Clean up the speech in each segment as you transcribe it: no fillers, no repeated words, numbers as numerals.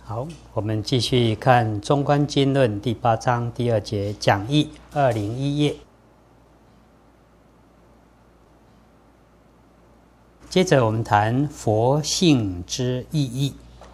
好，我们继续看《中观经论》第8章第2节讲义201页。接着我们谈佛性之意义。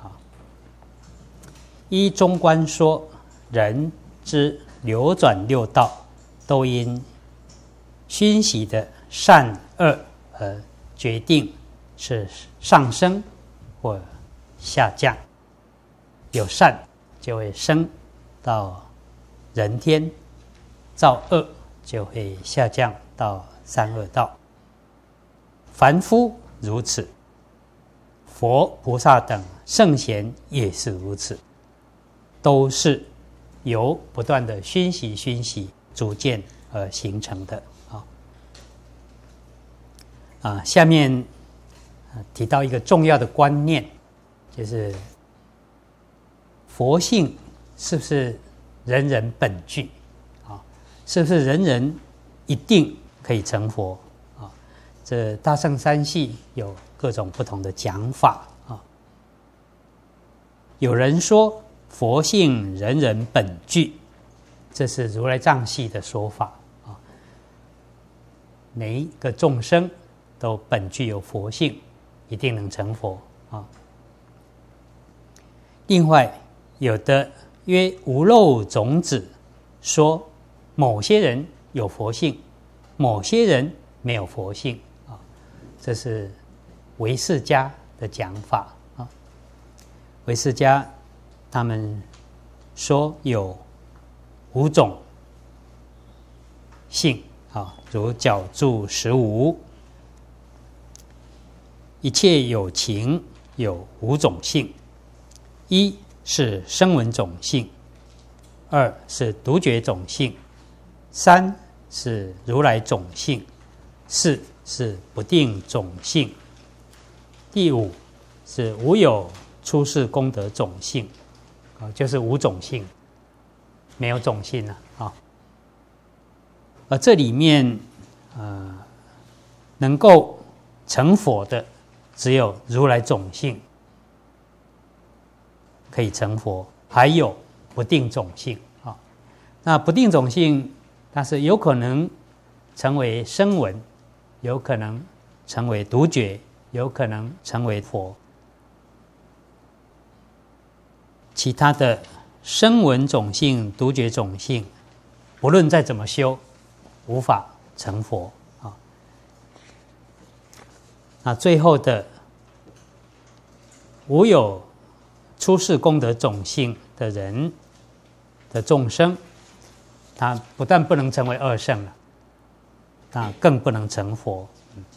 依中观说，人之流转六道，都因熏习的善恶而决定是上升或下降。有善就会升到人天，造恶就会下降到三恶道。凡夫如此，佛菩萨等圣贤也是如此，都是由不断的熏习逐渐而形成的。下面提到一个重要的观念，就是佛性是不是人人本具？是不是人人一定可以成佛？这大乘三系有各种不同的讲法。有人说佛性人人本具，这是如来藏系的说法。每一个众生都本具有佛性，一定能成佛。另外有的曰无漏种子，说某些人有佛性，某些人没有佛性。这是唯识家的讲法。唯识家他们说有5种性，如角柱15，一切有情有5种性：一是声闻种性，2是独觉种性，3是如来种性，4是不定种性，第5是无有出世功德种性，就是5种性，没有种性了。而这里面能够成佛的只有如来种性可以成佛，还有不定种性。那不定种性，它是有可能成为声闻，有可能成为独觉，有可能成为佛。其他的声闻种性、独觉种性，不论再怎么修，无法成佛。那最后的无有出世功德种性的人的众生，他不但不能成为二圣了，那更不能成佛。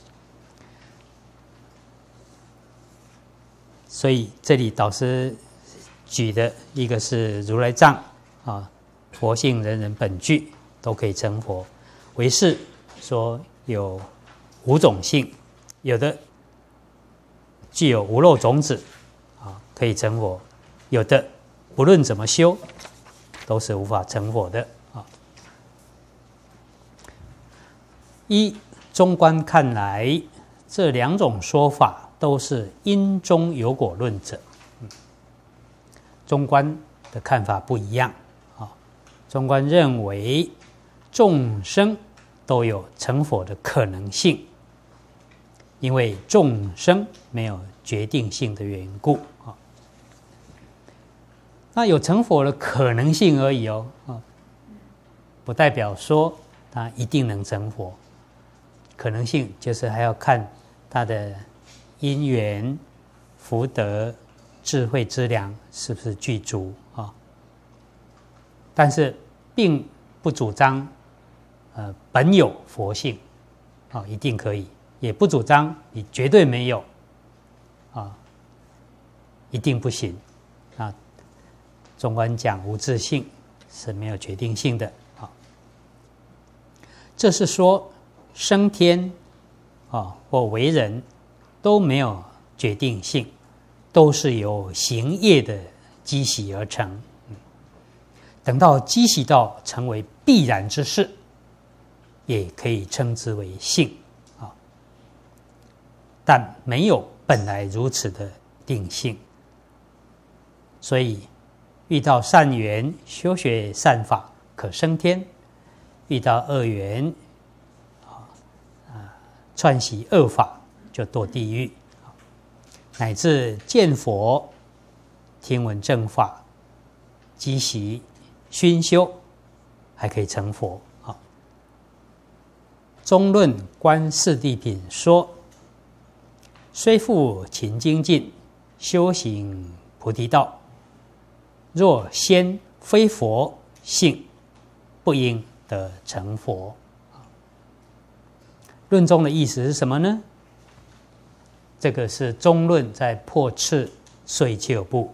所以这里导师举的一个是如来藏，佛性人人本具，都可以成佛。唯识说有5种性，有的具有无漏种子，可以成佛，有的不论怎么修都是无法成佛的。依中观看来，这2种说法都是因中有果论者。中观的看法不一样。中观认为众生都有成佛的可能性，因为众生没有决定性的缘故。那有成佛的可能性而已，不代表说他一定能成佛。可能性就是还要看他的因缘、福德、智慧资粮是不是具足。但是并不主张本有佛性一定可以，也不主张你绝对没有一定不行。中观讲无自性是没有决定性的。这是说升天或为人都没有决定性，都是由行业的积习而成。等到积习到成为必然之事，也可以称之为性。但没有本来如此的定性。 所以遇到善缘，修学善法可升天；遇到恶缘，串习恶法就堕地狱，乃至见佛、听闻正法、积习熏修，还可以成佛。中论观四谛品说：虽复勤精进，修行菩提道，若先非佛性，不应得成佛。论中的意思是什么呢？这个是中论在破斥碎旧部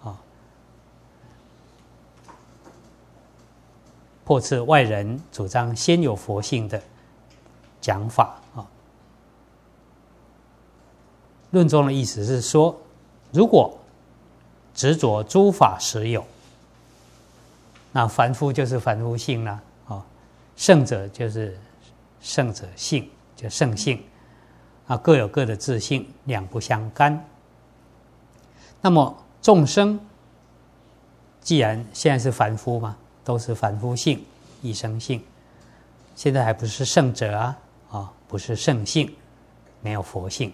破斥外人主张先有佛性的讲法论中的意思是说，如果执着诸法实有，那凡夫就是凡夫性啦，圣者就是圣者性，就圣性各有各的自性，两不相干。那么众生既然现在是凡夫嘛，都是凡夫性、一生性，现在还不是圣者不是圣性，没有佛性。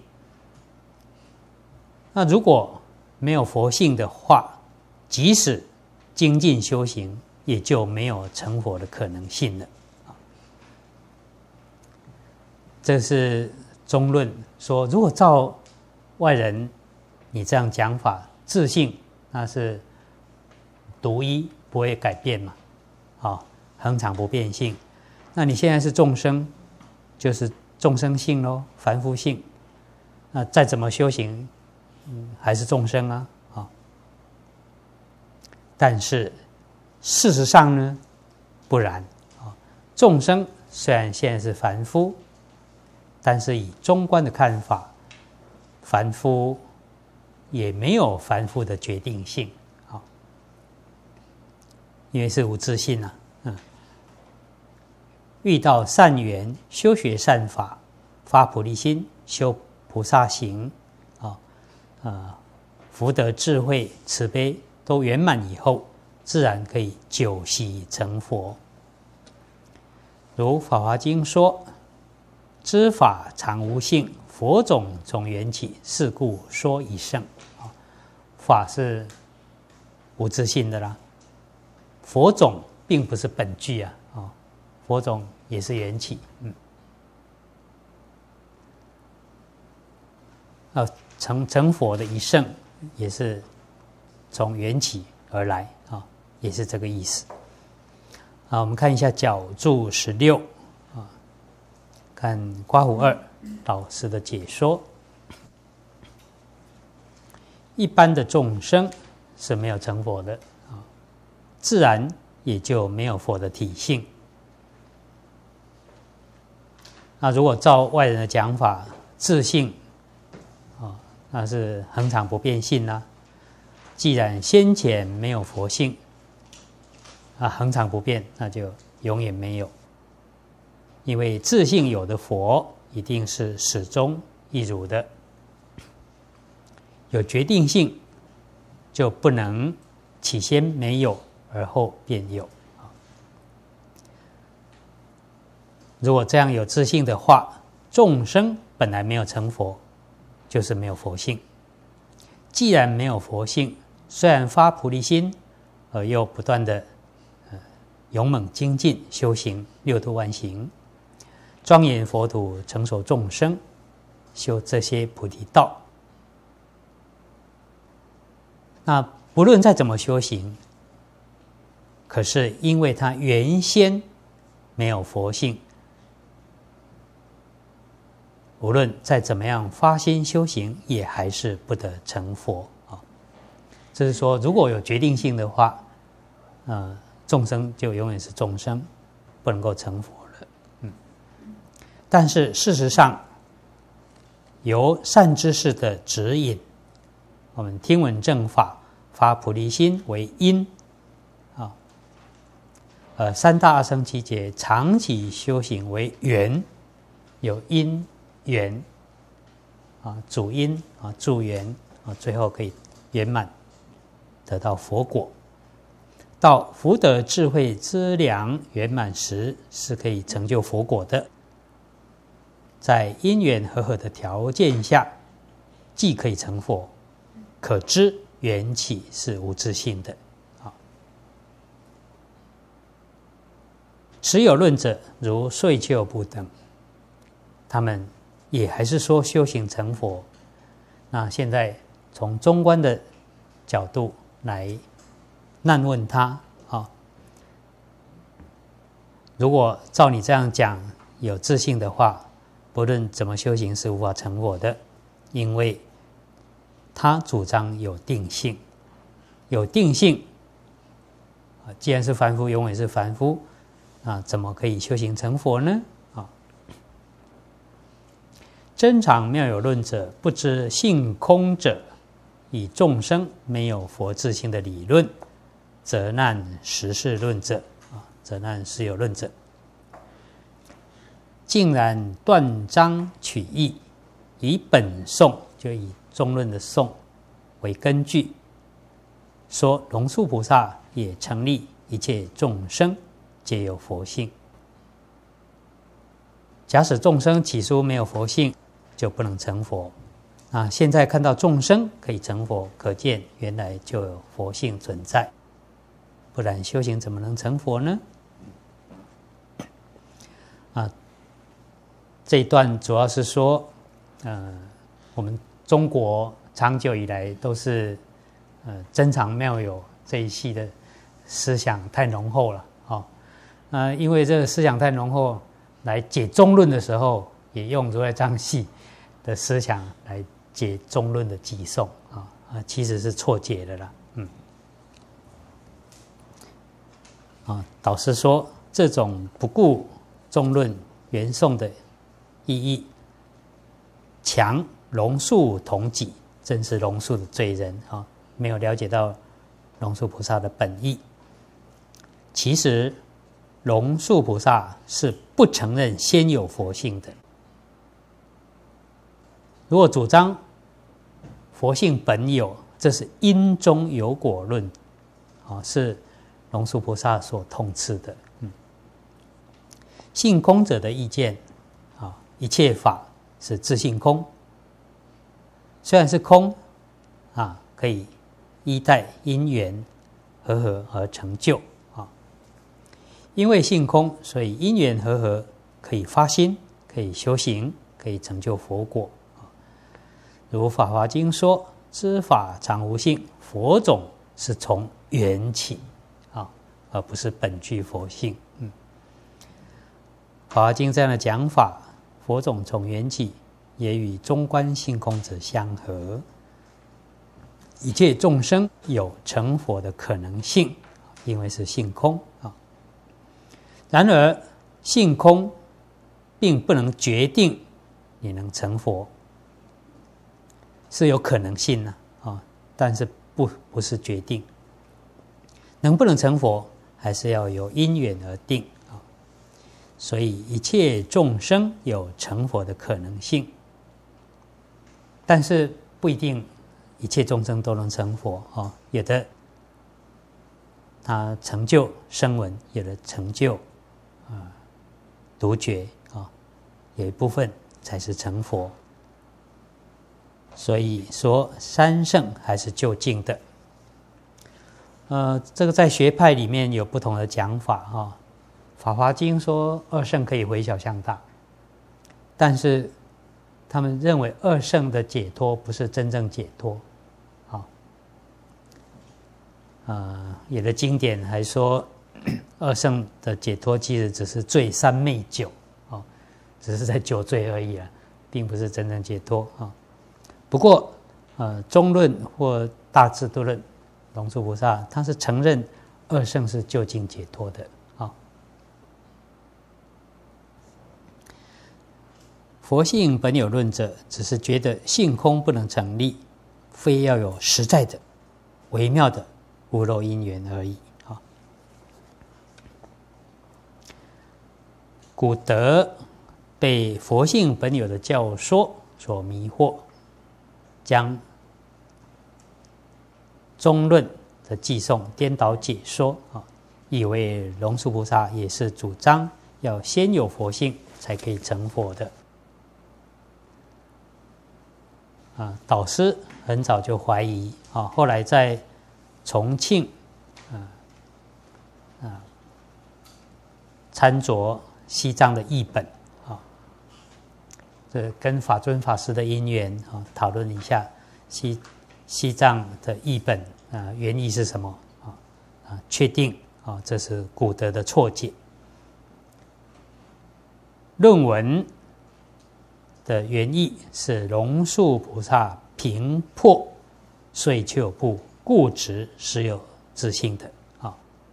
那如果没有佛性的话，即使精进修行，也就没有成佛的可能性了。这是中论说，如果照外人你这样讲法，自性那是独一，不会改变嘛，恒常不变性。那你现在是众生，就是众生性咯，凡夫性。那再怎么修行，还是众生啊。但是事实上呢，不然。众生虽然现在是凡夫，但是以中观的看法，凡夫也没有凡夫的决定性，因为是无自性啊。遇到善缘，修学善法，发菩提心，修菩萨行，福德智慧慈悲都圆满以后，自然可以久习成佛。如《法华经》说：知法常无性，佛种从缘起，是故说一圣。法是无自性的啦，佛种并不是本具啊，佛种也是缘起。成佛的一圣也是从缘起而来也是这个意思。我们看一下角注16看刮胡2老师的解说。一般的众生是没有成佛的自然也就没有佛的体性。那如果照外人的讲法，自性那是恒常不变性啦。既然先前没有佛性恒常不变，那就永远没有。因为自性有的佛一定是始终一如的，有决定性，就不能起先没有而后便有。如果这样有自性的话，众生本来没有成佛，就是没有佛性。既然没有佛性，虽然发菩提心，而又不断的勇猛精进修行六度万行，庄严佛土，成熟众生，修这些菩提道。那不论再怎么修行，可是因为他原先没有佛性，无论再怎么样发心修行，也还是不得成佛这是说，如果有决定性的话，众生就永远是众生，不能够成佛了。但是事实上，由善知识的指引，我们听闻正法，发菩提心为因三大阿僧祇劫长期修行为缘，有因缘主因助缘最后可以圆满得到佛果。到福德智慧资粮圆满时，是可以成就佛果的。在因缘和合的条件下，既可以成佛，可知缘起是无自性的。持有论者如岁丘部等，他们也还是说修行成佛。那现在从中观的角度来难问他如果照你这样讲有自信的话，不论怎么修行是无法成佛的，因为他主张有定性。有定性既然是凡夫，永远是凡夫，怎么可以修行成佛呢？真常妙有论者，不知性空者，以众生没有佛自性的理论，则难实事论者，则难实有论者，竟然断章取义，以本颂，就以中论的颂为根据，说龙树菩萨也成立一切众生皆有佛性。假使众生起初没有佛性，就不能成佛。现在看到众生可以成佛，可见原来就有佛性存在，不然修行怎么能成佛呢？这一段主要是说，我们中国长久以来都是真常妙有这一系的思想太浓厚了，因为这个思想太浓厚，来解中论的时候也用如来藏系的思想来解中论的偈颂其实是错解的啦。导师说，这种不顾中论原颂的意义，强龙树同己，真是龙树的罪人没有了解到龙树菩萨的本意。其实龙树菩萨是不承认先有佛性的。如果主张佛性本有，这是因中有果论是龙树菩萨所痛斥的。性空者的意见一切法是自性空，虽然是空可以依待因缘和合而成就因为性空，所以因缘和合可以发心，可以修行，可以成就佛果。如《法华经》说，知法常无性，佛种是从缘起而不是本具佛性。法华经这样的讲法，佛种从缘起，也与中观性空者相合。一切众生有成佛的可能性，因为是性空然而性空并不能决定你能成佛，是有可能性但是不是决定。能不能成佛，还是要由因缘而定所以一切众生有成佛的可能性，但是不一定一切众生都能成佛有的他成就声闻，有的成就独觉有一部分才是成佛。所以说三圣还是就近的。这个在学派里面有不同的讲法法华经说二圣可以回小向大，但是他们认为二圣的解脱不是真正解脱有的经典还说二圣的解脱其实只是醉三昧酒只是在酒醉而已并不是真正解脱不过中论或大智度论，龙树菩萨他是承认二圣是究竟解脱的佛性本有论者，只是觉得性空不能成立，非要有实在的微妙的无漏因缘而已古德被佛性本有的教说所迷惑，将中论的寄送颠倒解说啊，以为龙树菩萨也是主张要先有佛性才可以成佛的啊。导师很早就怀疑啊，后来在重庆参酌西藏的译本啊，这跟法尊法师的因缘啊，讨论一下西藏的译本啊，原意是什么确定啊，这是古德的错解。论文的原意是龙树菩萨平破遂就不固执实有自性的啊，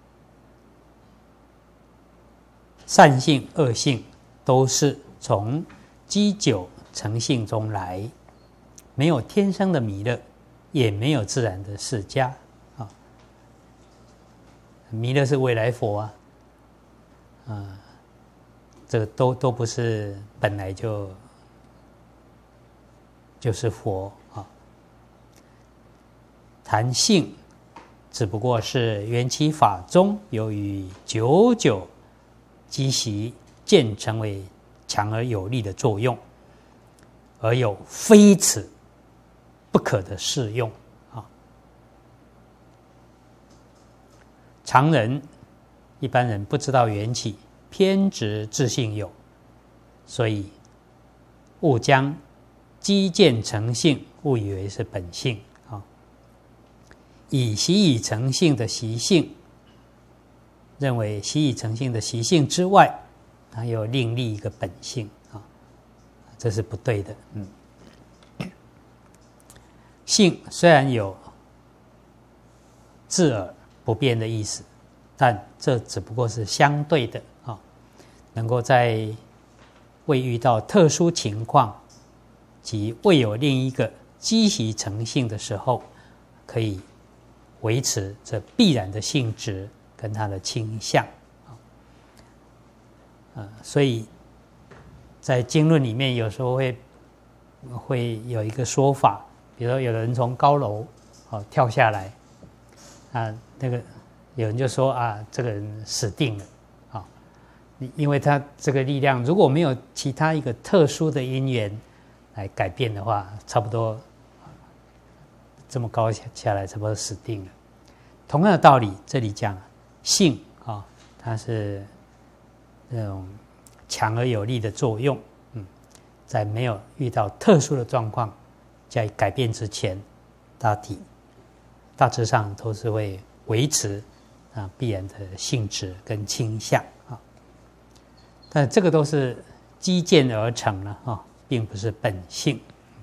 善性恶性都是从积久成性中来，没有天生的弥勒，也没有自然的释迦啊。弥勒是未来佛这个都不是本来就是佛啊。谈性只不过是缘起法中由于久久积习渐成为强而有力的作用，而有非此不可的适用啊。常人一般人不知道缘起，偏执自性有，所以误将积渐成性误以为是本性啊。以习以成性的习性，认为习以成性的习性之外，它又另立一个本性啊，这是不对的。性虽然有自尔不变的意思，但这只不过是相对的啊，能够在未遇到特殊情况及未有另一个积习成性的时候，可以维持这必然的性质跟它的倾向所以在经论里面有时候会有一个说法，比如说有人从高楼跳下来那个有人就说这个人死定了因为他这个力量如果没有其他一个特殊的因缘来改变的话，差不多这么高下来，差不多死定了。同样的道理，这里讲性它是那种强而有力的作用，在没有遇到特殊的状况在改变之前，大致上都是会维持必然的性质跟倾向但这个都是积渐而成了并不是本性。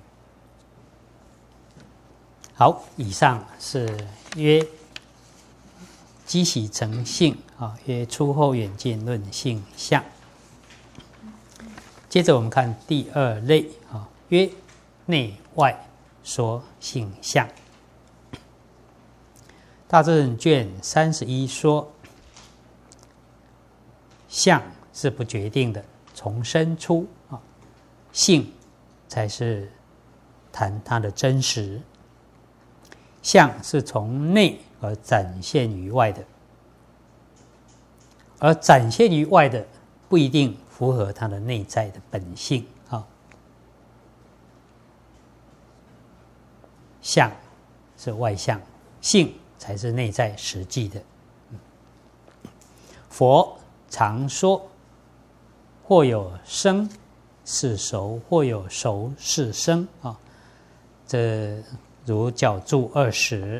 好，以上是曰积习成性曰出后远近论性相。接着我们看第二类曰内外说性相。大正卷31说，相是不决定的，从生出性才是谈它的真实。相是从内而展现于外的，而展现于外的不一定符合它的内在的本性相是外相，性才是内在实际的。佛常说，或有生是熟，或有熟是生这如角注20。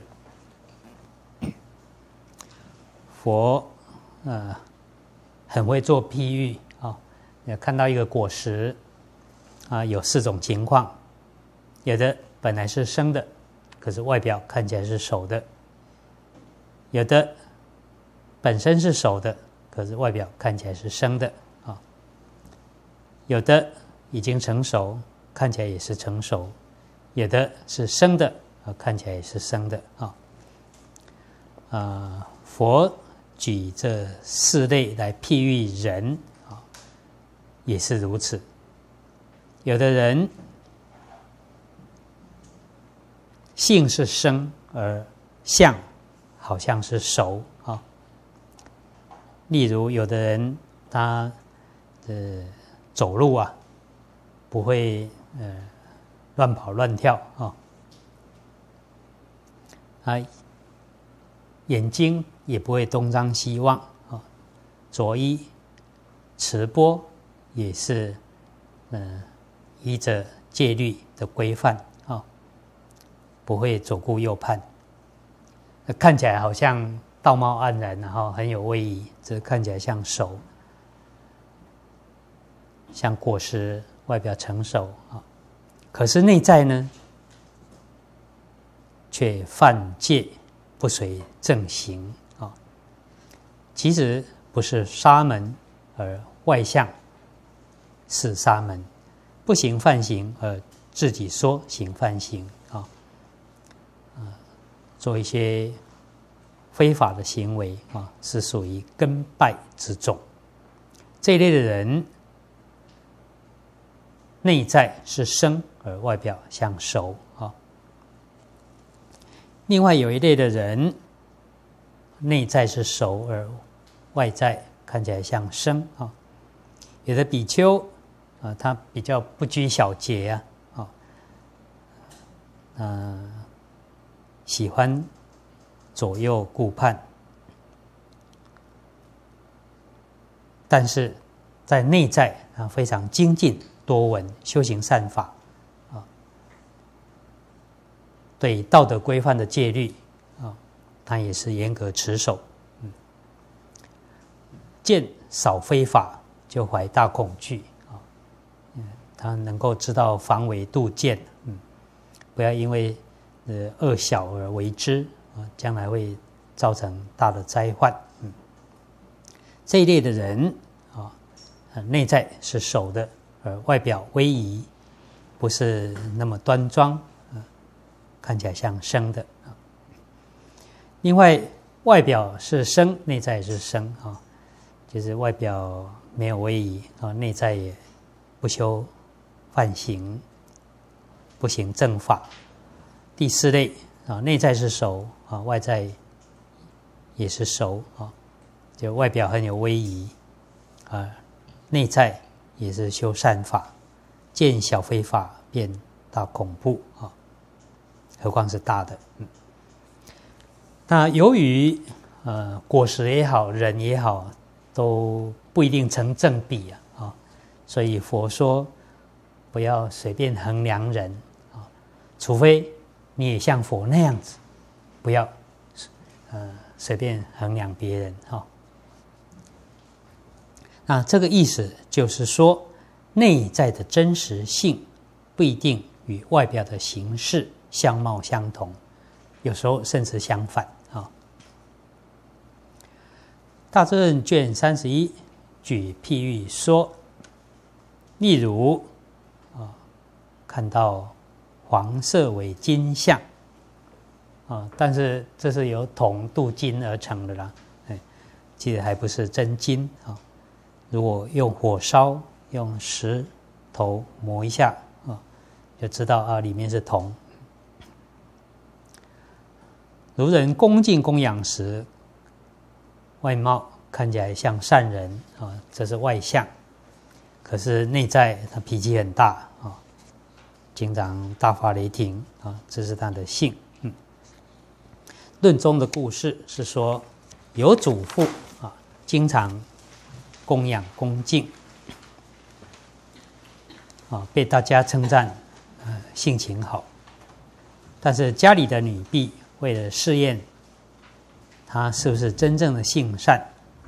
佛很会做譬喻看到一个果实有4种情况，有的本来是生的，可是外表看起来是熟的；有的本身是熟的，可是外表看起来是生的有的已经成熟，看起来也是成熟；有的是生的看起来也是生的佛举这4类来譬喻人也是如此。有的人性是生，而相好像是熟啊。例如，有的人他走路啊，不会乱跑乱跳啊，眼睛也不会东张西望啊，着衣持钵也是依着戒律的规范啊，不会左顾右盼，看起来好像道貌岸然，然后很有威仪，这看起来像熟，像果实外表成熟啊，可是内在呢，却犯戒，不随正行啊。其实不是沙门，而外相是沙门，不行犯行，而自己说行犯行啊，做一些非法的行为啊，是属于根败之众。这一类的人，内在是生，而外表像熟啊。另外有一类的人，内在是熟，而外在看起来像生啊。有的比丘啊，他比较不拘小节喜欢左右顾盼，但是在内在非常精进多闻，修行善法啊，对道德规范的戒律啊，他也是严格持守。见少非法就怀大恐惧啊，他能够知道防微杜渐，不要因为恶小而为之啊，将来会造成大的灾患。这一类的人啊，内在是守的，而外表威仪，不是那么端庄，看起来像生的。另外，外表是生，内在是生啊，就是外表没有威仪啊，内在也不修梵行，不行正法。第四类啊，内在是熟啊，外在也是熟啊，就外表很有威仪啊，内在也是修善法，见小非法便大恐怖啊，何况是大的。那由于果实也好，人也好，都不一定成正比啊，所以佛说不要随便衡量人啊，除非你也像佛那样子，不要随便衡量别人哈。那这个意思就是说，内在的真实性不一定与外表的形式相貌相同，有时候甚至相反啊。大智论卷31举譬喻说，例如看到黄色为金像但是这是由铜镀金而成的啦，其实还不是真金啊。如果用火烧，用石头磨一下就知道里面是铜。如人恭敬供养时，外貌看起来像善人这是外相，可是内在他脾气很大经常大发雷霆这是他的性。论中的故事是说，有主妇经常供养恭敬被大家称赞性情好，但是家里的女婢为了试验她是不是真正的性善，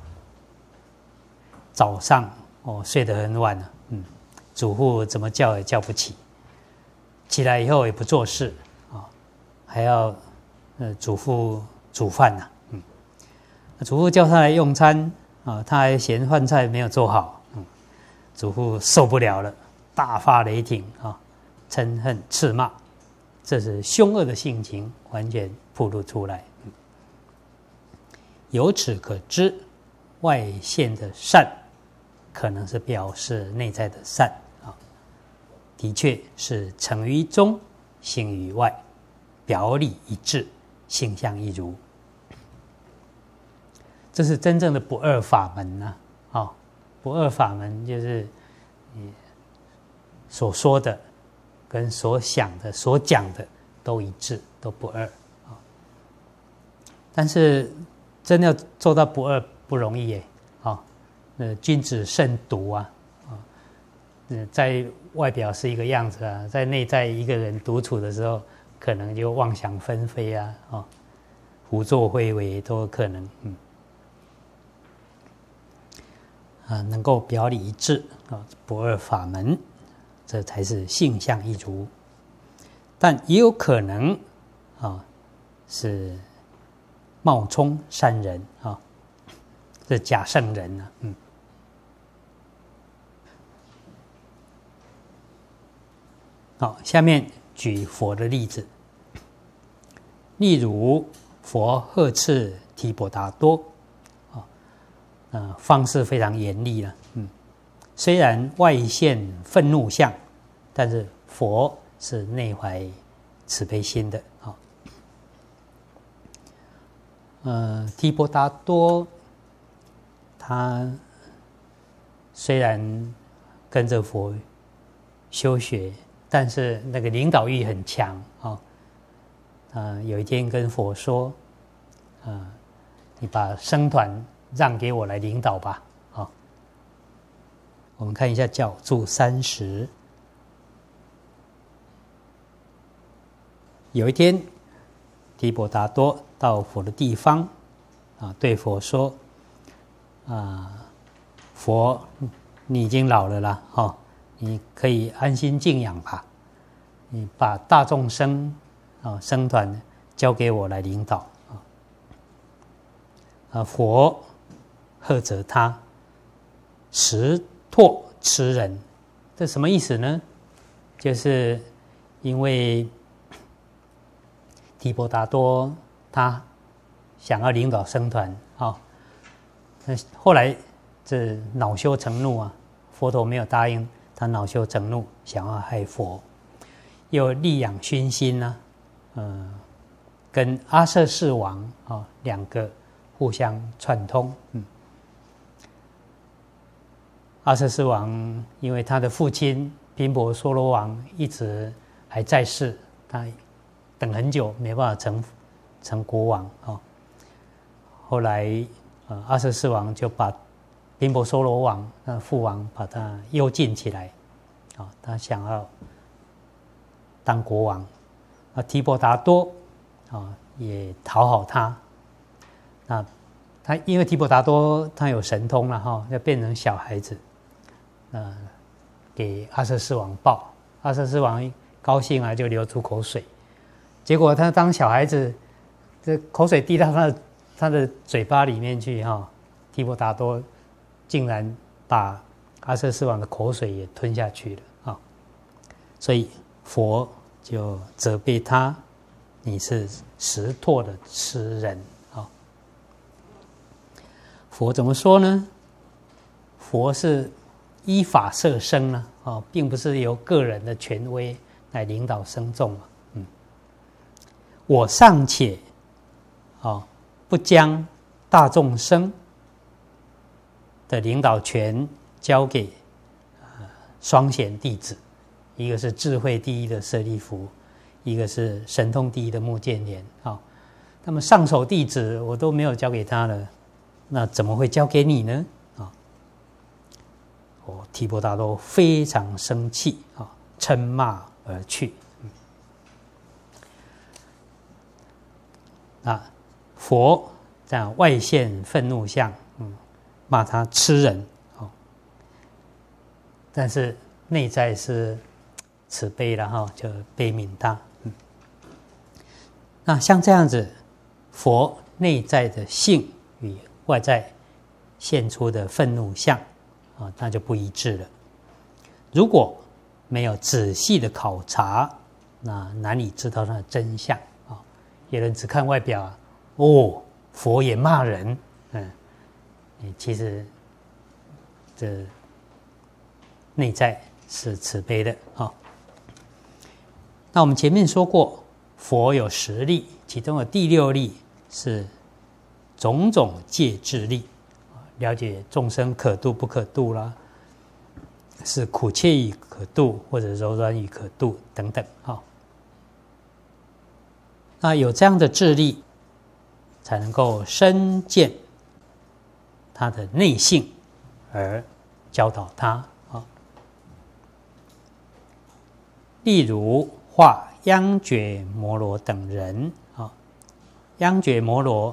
早上睡得很晚了，主妇怎么叫也叫不起，起来以后也不做事还要主妇煮饭主妇叫他来用餐他还嫌饭菜没有做好，主妇受不了了，大发雷霆嗔恨斥骂，这是凶恶的性情完全暴露出来。由此可知，外现的善可能是表示内在的善的确是成于中，行于外，表里一致，性相一如。 这是真正的不二法门呐、不二法门就是你所说的跟所想的、所讲的都一致，都不二。但是真的要做到不二不容易耶。君子慎独啊，在外表是一个样子啊，在内在一个人独处的时候，可能就妄想纷飞啊，胡作非为都有可能。能够表里一致不二法门，这才是性相一如。但也有可能是冒充善人是假圣人啊。好，下面举佛的例子，例如佛呵斥提婆达多，方式非常严厉了。虽然外现愤怒相，但是佛是内怀慈悲心的。提婆达多他虽然跟着佛修学，但是那个领导欲很强有一天跟佛说，你把僧团让给我来领导吧。我们看一下角注30。有一天，提婆达多到佛的地方对佛说，佛，你已经老了啦，你可以安心静养吧，你把大众僧僧团交给我来领导。佛呵责他，实唾痴人。这什么意思呢？就是因为提婆达多他想要领导僧团后来这恼羞成怒啊，佛陀没有答应，他恼羞成怒，想要害佛，又力养熏心啊，跟阿阇世王两个互相串通。阿阇世王因为他的父亲频婆娑罗王一直还在世，他等很久没办法成国王后来阿阇世王就把频婆娑罗王父王把他幽禁起来他想要当国王。提婆达多也讨好他。他因为提婆达多他有神通了要变成小孩子，给阿阇世王抱。阿阇世王高兴啊，就流出口水。结果他当小孩子，这口水滴到他的嘴巴里面去提婆达多竟然把阿阇世王的口水也吞下去了所以佛就责备他，你是实唾的痴人佛怎么说呢？佛是依法摄生并不是由个人的权威来领导僧众我尚且不将大众僧的领导权交给双贤弟子，一个是智慧第一的舍利弗，一个是神通第一的目犍连那么上首弟子我都没有交给他了，那怎么会交给你呢？提婆达多非常生气嗔骂而去。佛这样外现愤怒相骂他痴人但是内在是慈悲了就悲悯他。那像这样子，佛内在的性与外在现出的愤怒相那就不一致了。如果没有仔细的考察，那难以知道它的真相有人只看外表佛也骂人其实这内在是慈悲的那我们前面说过，佛有10力，其中的第6力是种种戒智力，了解众生可度不可度啦，是苦切于可度，或者柔软于可度等等。那有这样的智力，才能够深见他的内性，而教导他。例如画央觉摩罗等人，央觉摩罗，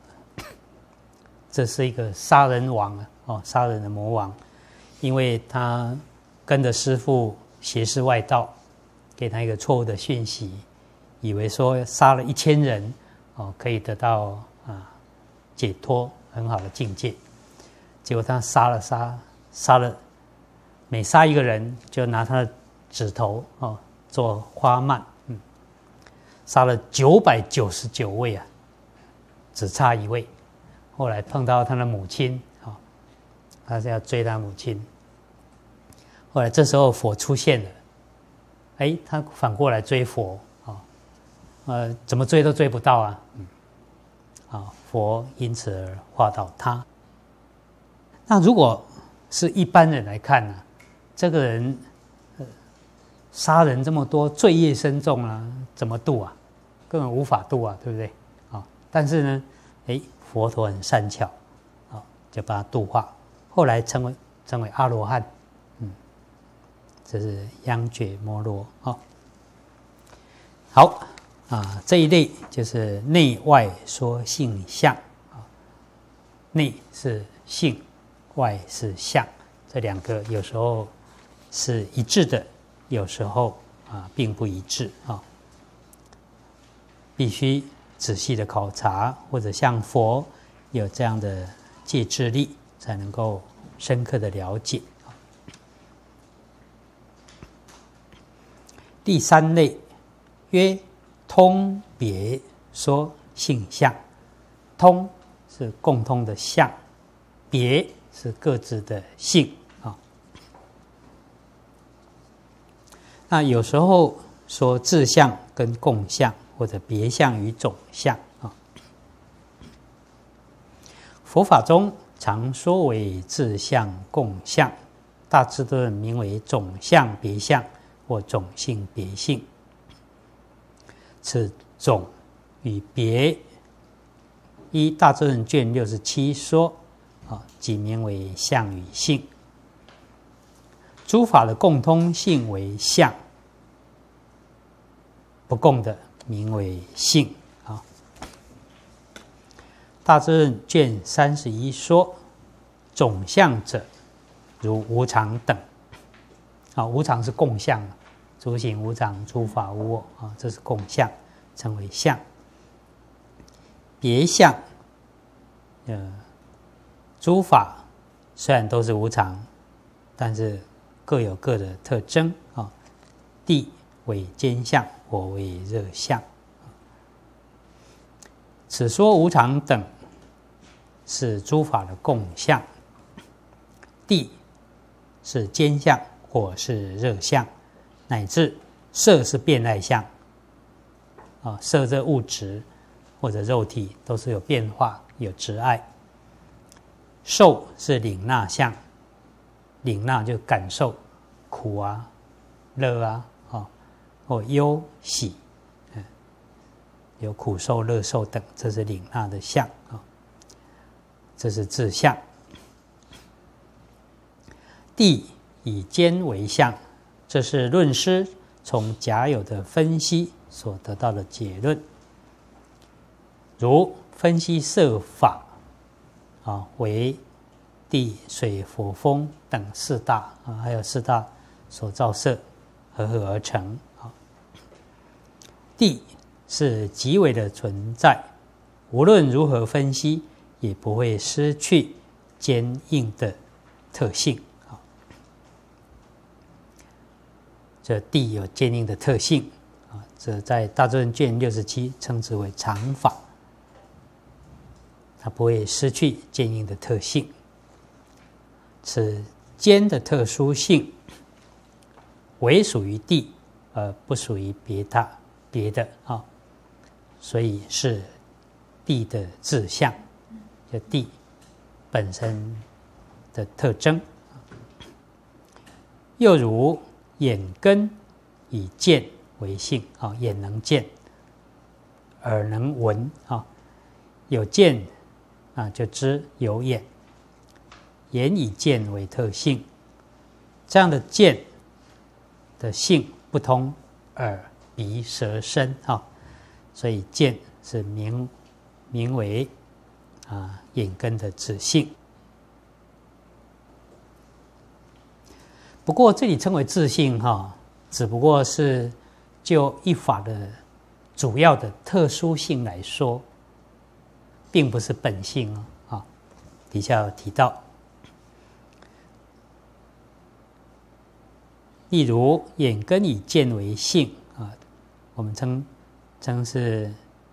这是一个杀人王杀人的魔王，因为他跟着师父邪视外道，给他一个错误的讯息，以为说杀了1000人可以得到解脱很好的境界，结果他杀了，每杀一个人就拿他的指头做花蔓，杀了999位只差1位。后来碰到他的母亲，他是要追他母亲。后来这时候佛出现了，他反过来追佛，怎么追都追不到佛因此而化导他。那如果是一般人来看呢，这个人杀人这么多，罪业深重怎么度根本无法度对不对？但是呢，佛陀很善巧，就把他度化，后来成为阿罗汉。这是央觉摩罗。好这一类就是内外说性相，内是性，外是相，这两个有时候是一致的，有时候并不一致必须仔细的考察，或者像佛有这样的戒智力，才能够深刻的了解。第三类曰通别说性相，通是共通的相，别是各自的性那有时候说自相跟共相，或者别相与总相佛法中常说为自相共相，大智度论名为总相别相或总性别性。此总与别依大智度论卷67说即名为相与性。诸法的共通性为相，不共的名为性大智度论卷31说，总相者如无常等无常是共相，诸行无常，诸法无我这是共相，称为相。别相诸法虽然都是无常，但是各有各的特征地为坚相，火为热相。此说无常等是诸法的共相，地是坚相，火是热相，乃至色是变爱相色这物质或者肉体都是有变化，有执爱。受是领纳相，领纳就感受苦乐或忧喜有苦受乐受等，这是领纳的相这是自相。地以坚为相，这是论师从假有的分析所得到的结论。如分析色法为地水火风等四大还有四大所造色合合而成地是极微的存在，无论如何分析也不会失去坚硬的特性这地有坚硬的特性这在大智度论卷67称之为常法，它不会失去坚硬的特性。此坚的特殊性唯属于地，而不属于别的所以是地的自相就地本身的特征。又如眼根以见为性，眼能见，耳能闻，有见就知有眼，眼以见为特性。这样的见的性不通耳鼻舌身，所以见是名为眼根的自性。不过这里称为自性，只不过是就一法的主要的特殊性来说，并不是本性底下有提到，例如眼根以见为性我们称是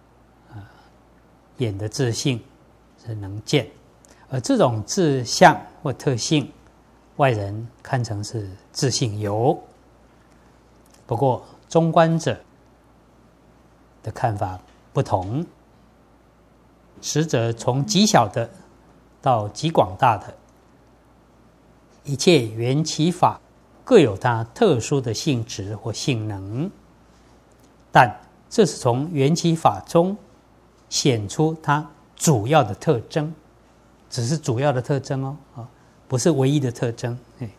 眼的自性是能见，而这种自相或特性，外人看成是自性有。不过中观者的看法不同，实则从极小的到极广大的一切缘起法，各有它特殊的性质或性能，但这是从缘起法中显出它主要的特征，只是主要的特征不是唯一的特征，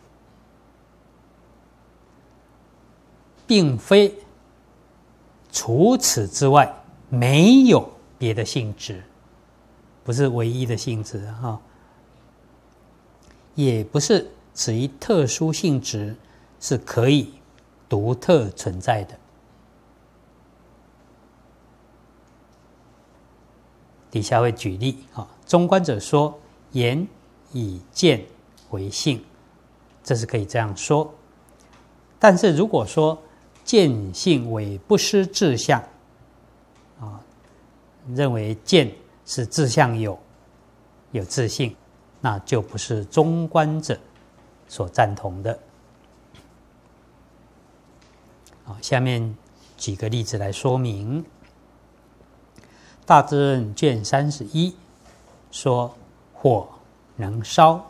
并非除此之外没有别的性质，不是唯一的性质也不是此一特殊性质是可以独特存在的。底下会举例中观者说眼以见为性，这是可以这样说。但是如果说见性为不失自相认为见是自相有自性，那就不是中观者所赞同的。下面举个例子来说明。大智论卷31说火能烧，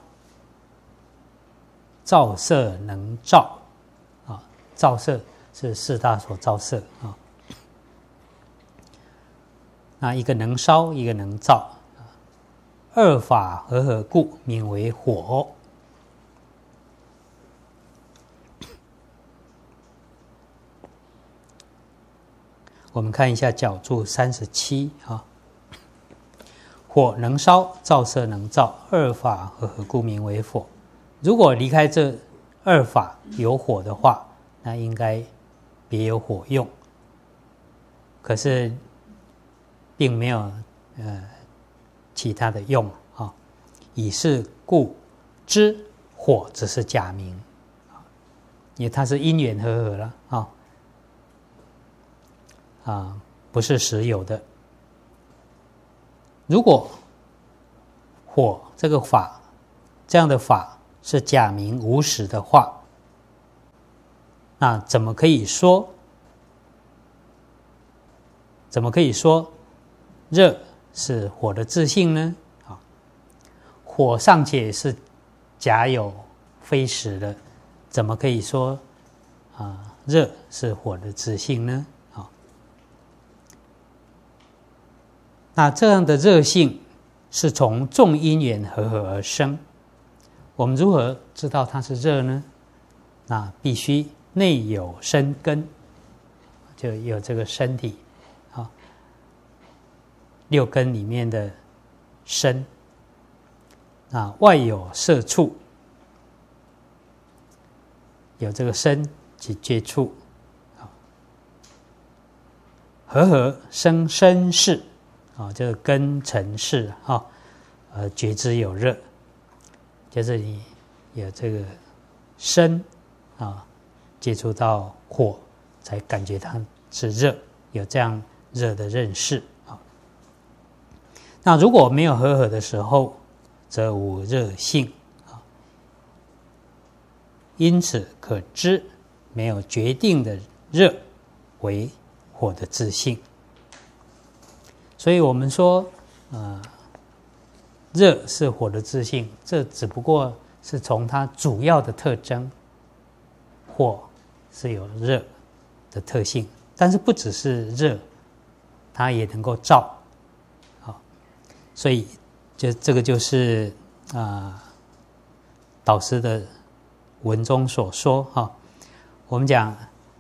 照射能照照射是四大所照射那一个能烧，一个能照，二法合合故，名为火。我们看一下角注37火能烧，照射能照，二法合合故，名为火。如果离开这二法有火的话，那应该别有火用，可是并没有其他的用以是故知火只是假名，因为它是因缘和合了不是实有的。如果火这个法，这样的法是假名无实的话，那怎么可以说热是火的自性呢？火尚且是假有非实的，怎么可以说热是火的自性呢？那这样的热性是从众因缘合合而生，我们如何知道它是热呢？那必须内有身根，就有这个身体六根里面的身，外有色处，有这个身及接触，合合生身识这个根尘识觉知有热，就是你有这个身接触到火，才感觉它是热，有这样热的认识那如果没有合合的时候，则无热性因此可知没有决定的热为火的自性。所以我们说热是火的自性，这只不过是从它主要的特征，火是有热的特性，但是不只是热，它也能够燥。所以这个就是导师的文中所说我们讲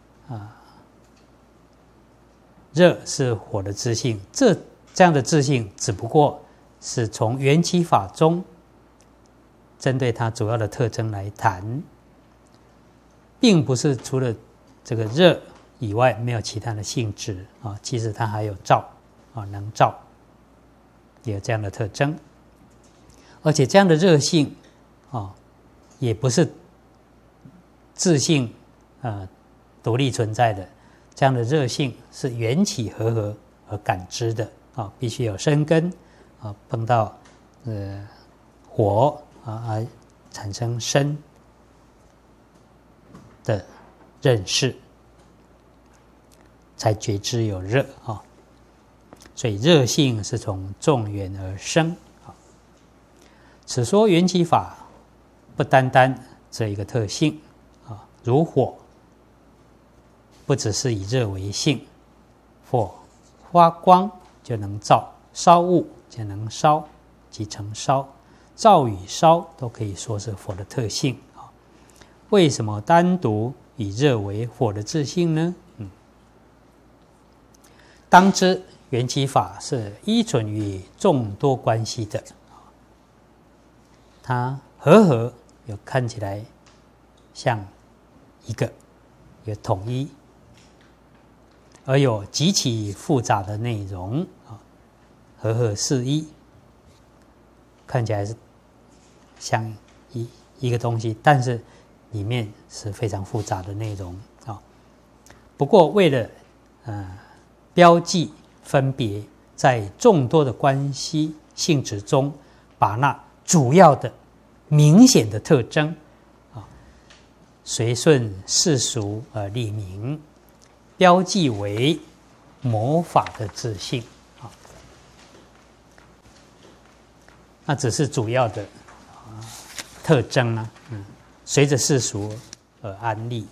热是火的自性，这样的自性只不过是从缘起法中针对它主要的特征来谈，并不是除了这个热以外没有其他的性质其实它还有燥能燥，也有这样的特征。而且这样的热性也不是自性独立存在的，这样的热性是缘起和合而感知的必须有生根碰到火而产生生的认识，才觉知有热所以热性是从众缘而生。此说缘起法不单单这一个特性如火不只是以热为性，火发光就能照，烧物就能烧即成烧，照与烧都可以说是火的特性为什么单独以热为火的自性呢？当知缘起法是依存于众多关系的，它合有看起来像一个有统一，而有极其复杂的内容合是一，看起来是像一个东西，但是里面是非常复杂的内容不过为了标记分别，在众多的关系性质中，把那主要的明显的特征随顺世俗而立名，标记为魔法的自性那只是主要的特征随着世俗而安立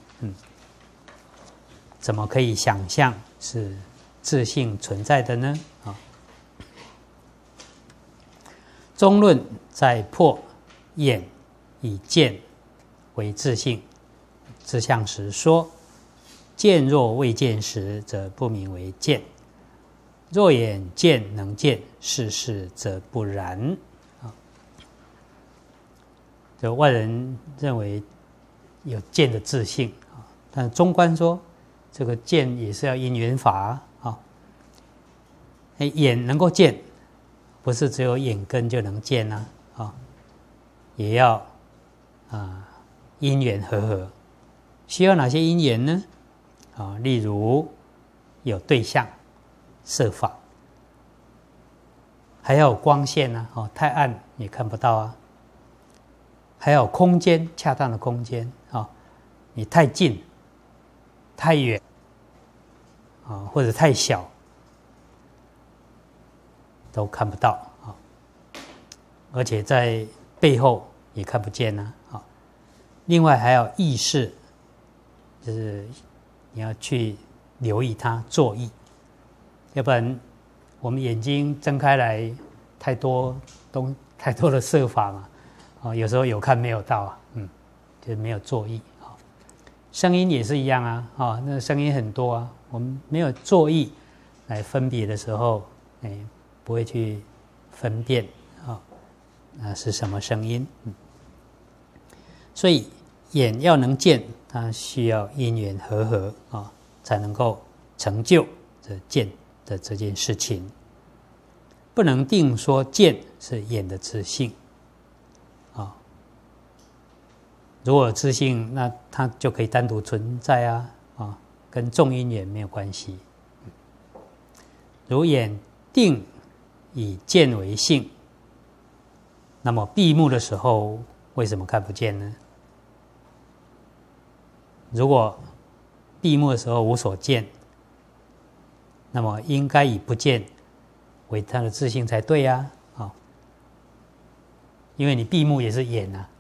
怎么可以想象是自性存在的呢？中论在破眼以见为自性之相时说，见若未见时，则不名为见；若眼见能见世事，则不然。就外人认为有见的自性但中观说这个见也是要因缘法眼能够见，不是只有眼根就能见也要因缘和需要哪些因缘呢？例如有对象色法，还要有光线太暗也看不到还有空间，恰当的空间你太近太远或者太小都看不到而且在背后也看不见另外还有意识，就是你要去留意它作意，要不然我们眼睛睁开来太多的色法嘛有时候有看没有到就没有作意声音也是一样那声音很多我们没有作意来分别的时候不会去分辨是什么声音所以眼要能见，它需要因缘和合才能够成就这见的这件事情，不能定说见是眼的自性如果有自性，那它就可以单独存在跟众因缘没有关系。如眼定以见为性，那么闭目的时候为什么看不见呢？如果闭目的时候无所见，那么应该以不见为它的自性才对因为你闭目也是眼啊，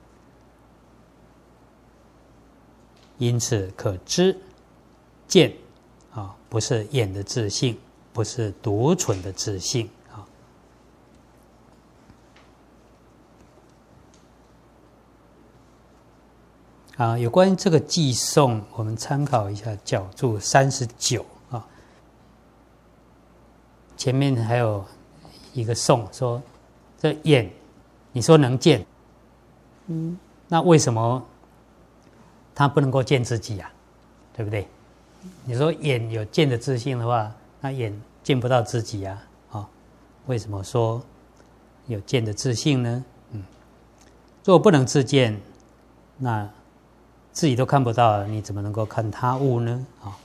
因此可知见不是眼的自性，不是独存的自性有关于这个偈颂，我们参考一下角注39前面还有一个颂说，这眼你说能见，那为什么他不能够见自己啊？对不对？你说眼有见的自性的话，那眼见不到自己啊，为什么说有见的自性呢？如果不能自见，那自己都看不到，你怎么能够看他物呢？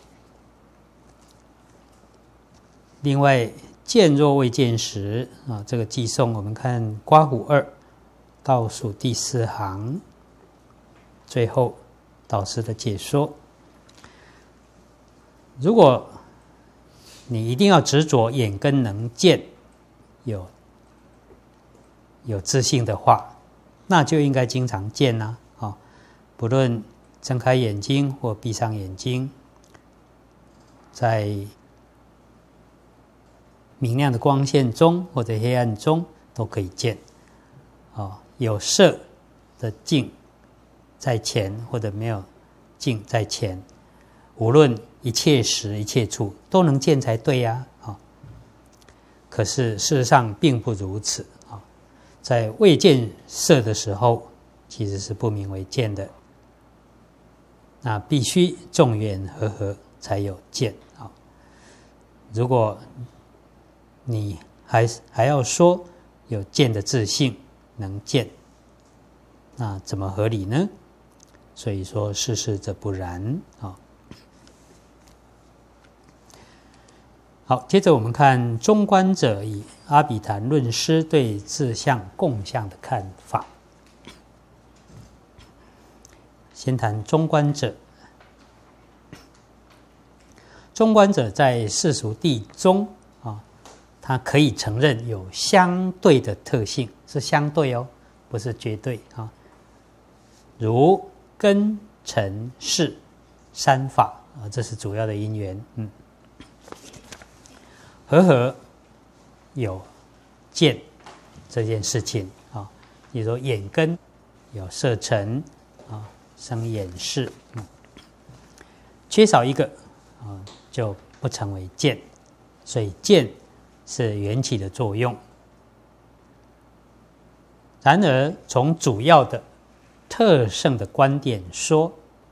另外，见若未见时这个偈颂我们看刮胡2倒数第4行，最后导师的解说。如果你一定要执着眼根能见有自性的话，那就应该经常见啊，不论睁开眼睛或闭上眼睛，在明亮的光线中或者黑暗中都可以见。有色的境在前或者没有境在前，无论一切时一切处都能见才对呀。可是事实上并不如此，在未见色的时候其实是不名为见的，那必须众缘和合才有见。如果你还要说有见的自性能见，那怎么合理呢？所以说世事则不然。好，接着我们看中观者以阿比昙论师对自相共相的看法。先谈中观者。中观者在世俗谛中它可以承认有相对的特性，是相对不是绝对如根尘识三法这是主要的因缘。和合有见这件事情比如说眼根有色尘生眼识，缺少一个就不成为见，所以见是缘起的作用。然而从主要的特胜的观点说，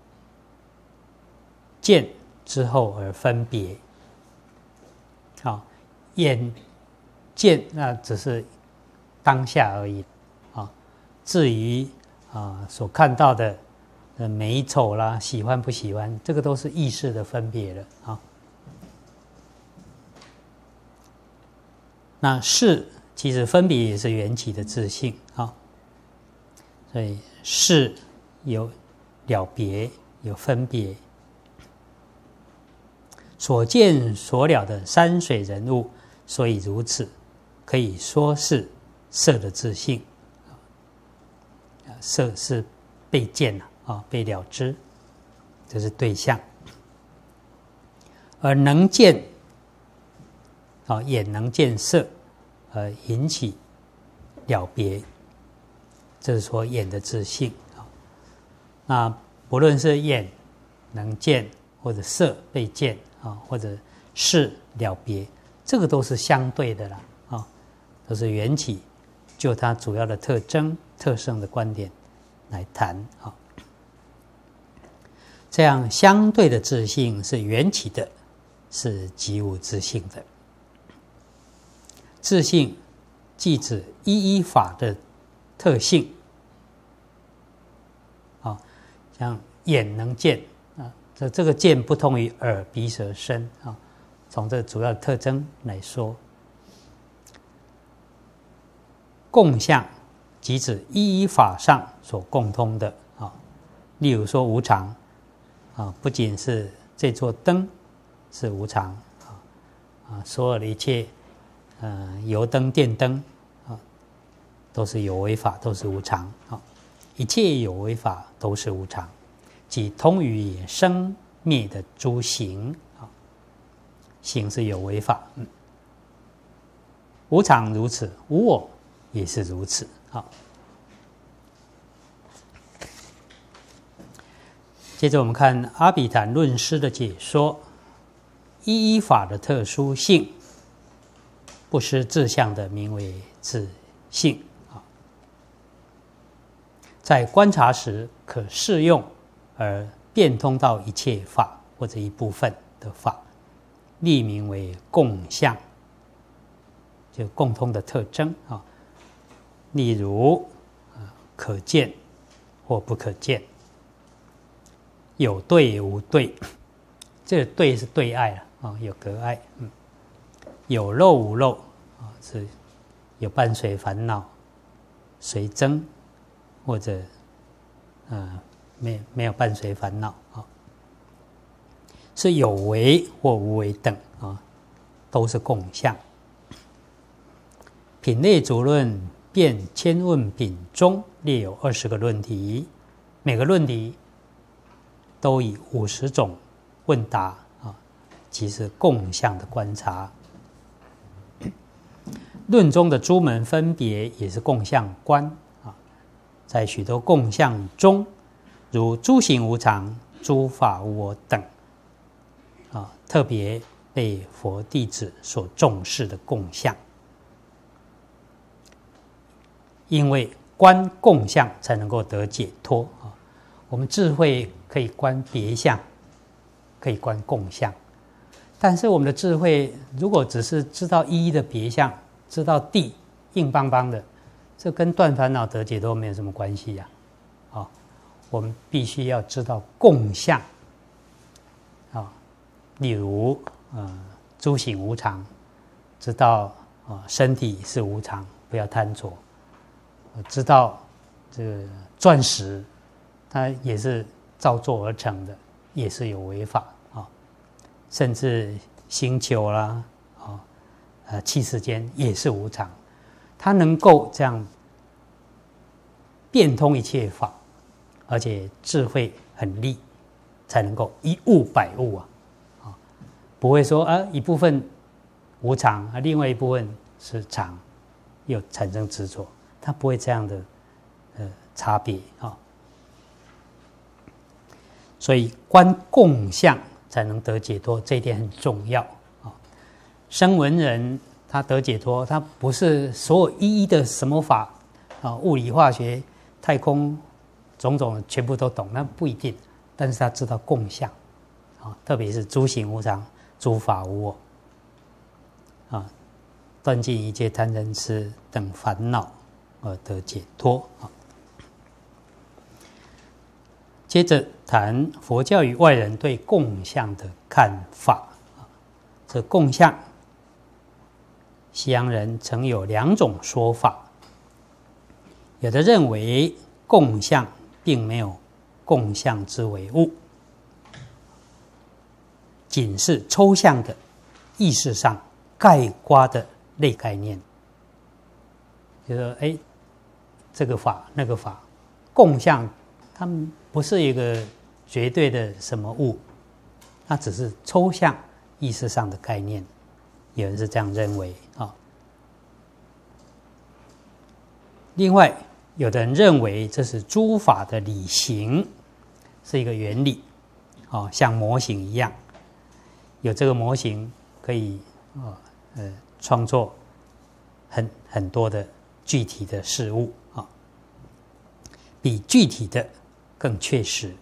见之后而分别。眼见那只是当下而已至于所看到的美丑啦，喜欢不喜欢，这个都是意识的分别了那识其实分别也是缘起的自性所以识有了别，有分别。所见所了的山水人物，所以如此，可以说是色的自性。色是被见被了知，这是对象。而能见眼能见色引起了别，这是说眼的自性那不论是眼能见，或者色被见或者识了别，这个都是相对的啦都是缘起就它主要的特征特胜的观点来谈这样相对的自性是缘起的，是即无自性的。自性即指一法的特性像眼能见这个见不同于耳鼻舌身从这个主要的特征来说。共相即指一法上所共通的例如说无常不仅是这座灯是无常所有的一切油灯电灯都是有为法，都是无常啊。一切有为法都是无常，即通于生灭的诸行啊。行是有为法，无常如此，无我也是如此啊。接着我们看阿比昙论师的解说，一一法的特殊性，不失自相的名为自性啊。在观察时可适用而变通到一切法或者一部分的法，立名为共相，就共通的特征啊。例如可见或不可见，有对无对，这个对是对爱了啊，有隔爱，有漏无漏啊，是有伴随烦恼、随增，或者没有伴随烦恼啊，是有为或无为等啊，都是共相。品类足论辩千问品中列有20个论题，每个论题都以50种问答啊，即是共相的观察。论中的诸门分别也是共相观啊，在许多共相中，如诸行无常、诸法无我等啊，特别被佛弟子所重视的共相。因为观共相才能够得解脱啊。我们智慧可以观别相，可以观共相，但是我们的智慧如果只是知道一一的别相，知道地硬邦邦的，这跟断烦恼得解脱没有什么关系呀。我们必须要知道共相啊，例如诸行无常，知道身体是无常，不要贪着。知道这个钻石，它也是造作而成的，也是有为法啊。甚至星球啦，气世间也是无常，它能够这样变通一切法，而且智慧很利，才能够一悟百悟啊！不会说一部分无常另外一部分是常，又产生执着。它不会这样的差别啊，所以观共相才能得解脱，这一点很重要啊。声闻人他得解脱，他不是所有一一的什么法啊，物理、化学、太空种种全部都懂，那不一定。但是他知道共相啊，特别是诸行无常、诸法无我啊，断尽一切贪嗔痴等烦恼。而得解脱啊。接着谈佛教与外人对共相的看法啊。这共相，西洋人曾有2种说法，有的认为共相并没有共相之为物，仅是抽象的意识上概括的类概念，就说这个法那个法，共相，它们不是一个绝对的什么物，它只是抽象意识上的概念。有人是这样认为啊。另外，有的人认为这是诸法的理行，是一个原理，像模型一样，有这个模型可以创作很多的具体的事物啊，比具体的更确实。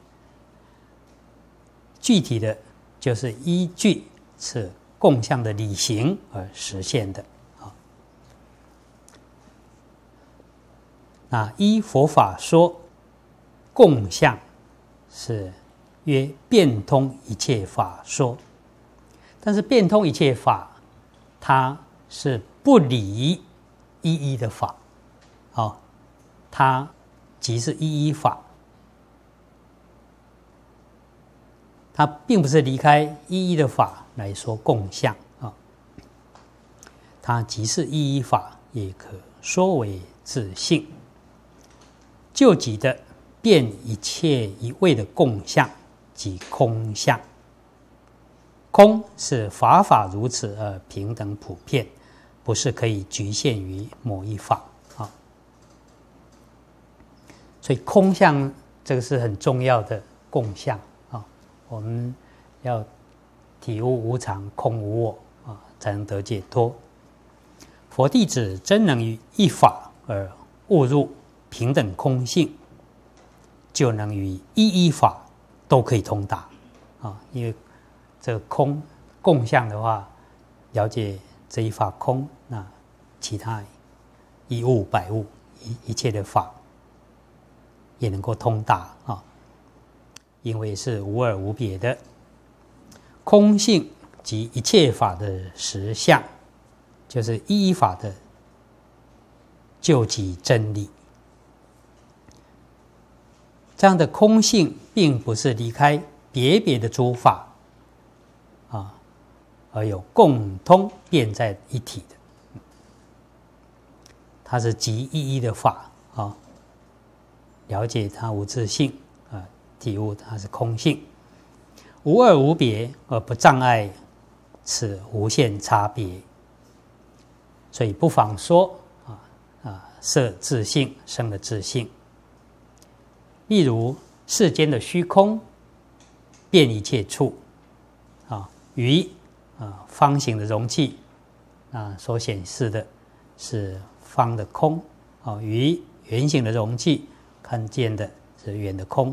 具体的就是依据此共相的理行而实现的啊。那依佛法说，共相是曰变通一切法说，但是变通一切法，它是不离一一的法，它即是一一法，它并不是离开一一的法来说共相啊，它即是一一法，也可说为自性。究极的遍一切一味的共相即空相。空是法法如此而平等普遍，不是可以局限于某一法啊。所以空相这个是很重要的共相啊，我们要体悟无常、空无我啊，才能得解脱。佛弟子真能于一法而悟入平等空性，就能于一法都可以通达啊。因为这个空共相的话，了解这一法空，那其他一物百物一切的法也能够通达啊。因为是无二无别的空性，即一切法的实相，就是一法的究极真理。这样的空性并不是离开别的诸法啊，而有共通变在一体的，它是即一的法啊，了解它无自性啊，体悟它是空性，无二无别而不障碍此无限差别。所以不妨说色自性生了自性。例如世间的虚空遍一切处啊，于方形的容器所显示的是方的空啊，于圆形的容器看见的是圆的空。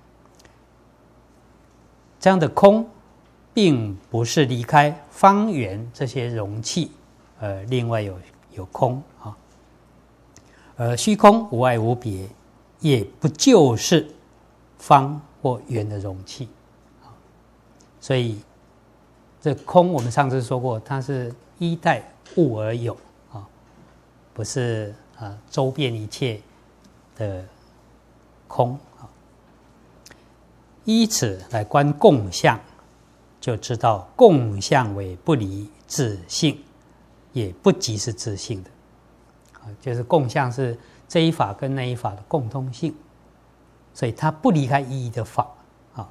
这样的空并不是离开方圆这些容器另外有空啊，而虚空无碍无别，也不就是方或圆的容器。所以这空我们上次说过，它是依待物而有啊，不是周遍一切的空啊。依此来观共相，就知道共相为不离自性，也不即是自性的就是共相是这一法跟那一法的共通性，所以它不离开一的法啊。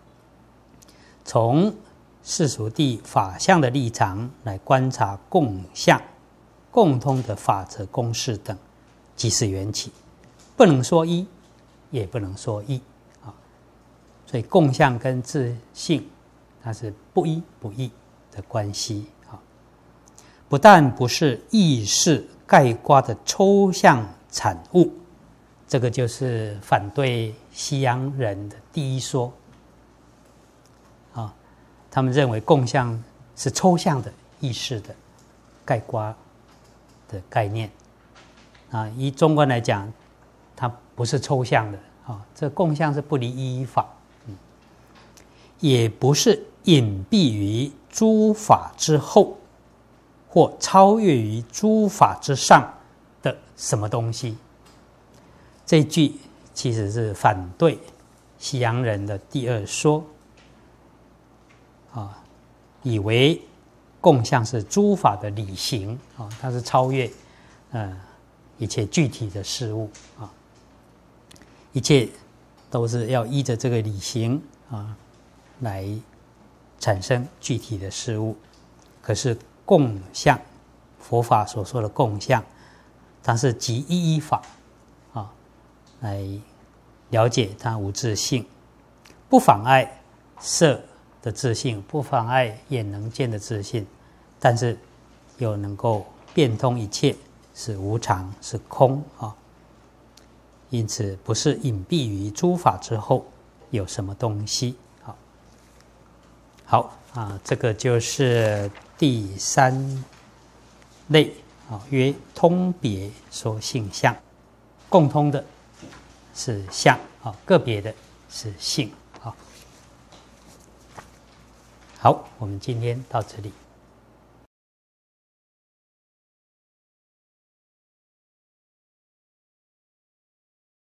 从世俗谛法相的立场来观察共相、共通的法则、公式等，即是缘起，不能说一，也不能说异啊。所以共相跟自性，它是不一不异的关系啊。不但不是意识概括的抽象产物，这个就是反对西洋人的第一说啊。他们认为共相是抽象的、意识的、概括的概念啊。以中观来讲，它不是抽象的啊。这共相是不离一法，也不是隐蔽于诸法之后，或超越于诸法之上的什么东西。这句其实是反对西洋人的第二说以为共相是诸法的理行它是超越一切具体的事物一切都是要依着这个理行来产生具体的事物。可是共相，佛法所说的共相，它是即一法来了解它无自性，不妨碍色的自性，不妨碍眼能见的自性，但是又能够变通一切，是无常，是空因此不是隐蔽于诸法之后有什么东西好这个就是第三类曰通别说性相，共通的是相个别的是性好，我们今天到这里。